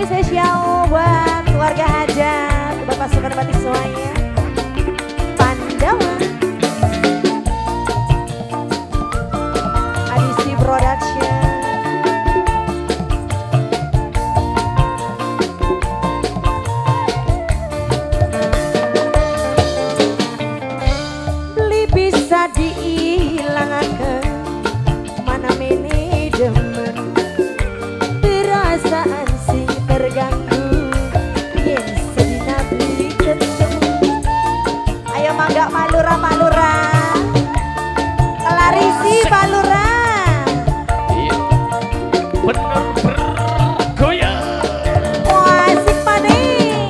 spesial buat keluarga hajat, buat pasukan batik semuanya. Pandawa Adisi Production. Beli bisa diilangkan, mana meni demen perasaan sing terganggu, yen sedina beli ketemu. Ayo mangga Pak Lurah, Pak Lurah, Larisi Pak Lurah. Iya, bener bergoyang. Wah asik pane,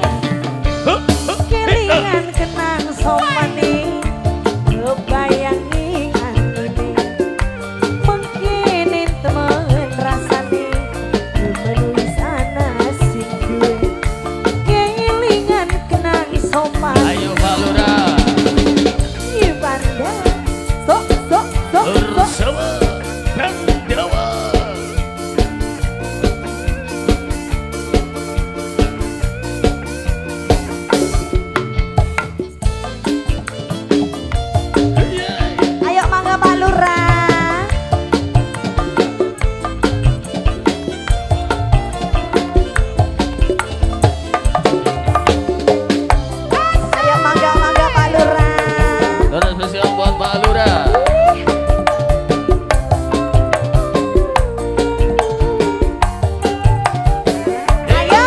kelingan kenang somane, kebayangi anune, mengkinin temen rasane, menulis ana asik gue, kelingan kenang somane. Ayo Pak Lurah, Ibanda, sok sok sok sok. bersama Pandawa. Ayo mangga Pak Lurah. Ayo mangga Pak Lurah. Terus spesial buat Pak Lurah. Ayo.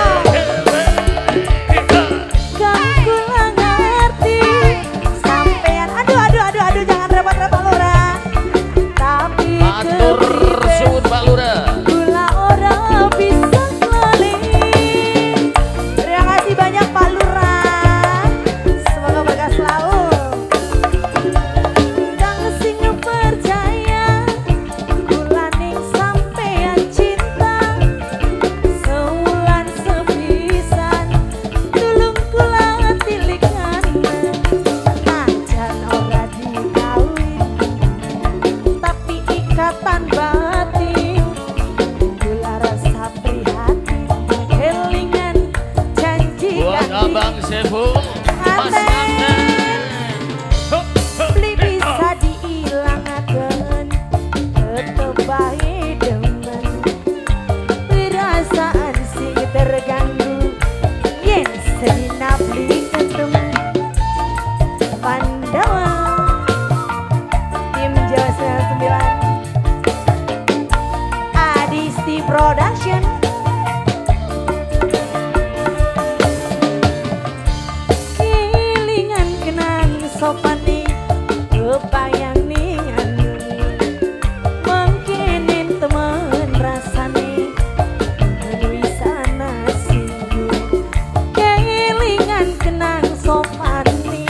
Kang kula ngerti sampean. Aduh jangan repot-repot Lurah. Tapi Matur kepriwe suwun Pak Lurah. kula ora bisa lali. Terima kasih banyak Pak Lurah. Semoga berkah selalu. Kang sing percaya kula ning sampean cinta. Sewulan sepisan tulung kula tilikan. Najan ora dikawin tapi ikatan batin, kula rasa prihatin, kelingan janji Buat ganti. Abang Sefu, Mas Aten. Aten. Beli bisa diilangaken, tetep bae demen, perasaan sing terganggu, yen sedina beli ketemu. Pandawa Tim Jawa 99 Adisti Production. Kelingan kenang sopane, kebayang ning anune, mangkenen temen rasane, menulis ana singgung. Kelingan kenang sopane.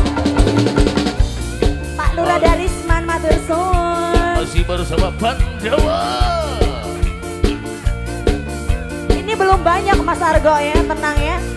Pak Lurah Darisman matur suwun. Masih bersama Pandawa. Ini belum banyak Mas Argo ya, tenang ya.